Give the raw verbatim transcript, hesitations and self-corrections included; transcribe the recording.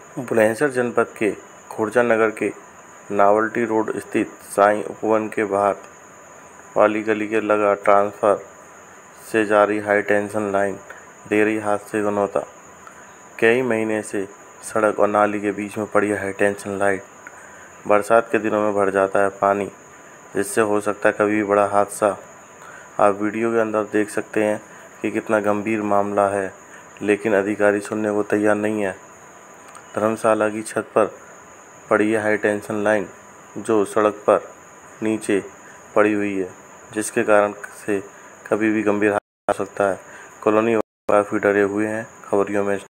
बुलंदशहर जनपद के खुर्जा नगर के नावल्टी रोड स्थित साईं उपवन के बाहर वाली गली के लगा ट्रांसफर से जारी हाई टेंशन लाइन दे रही हादसे को न्योता। कई महीने से सड़क और नाली के बीच में पड़ी हाई टेंशन लाइन बरसात के दिनों में भर जाता है पानी, जिससे हो सकता है कभी भी बड़ा हादसा। आप वीडियो के अंदर देख सकते हैं कि कितना गंभीर मामला है, लेकिन अधिकारी सुनने को तैयार नहीं है। धर्मशाला की छत पर पड़ी है हाई टेंशन लाइन, जो सड़क पर नीचे पड़ी हुई है, जिसके कारण से कभी भी गंभीर हादसा हो सकता है। कॉलोनी काफ़ी डरे हुए हैं। खबरियों में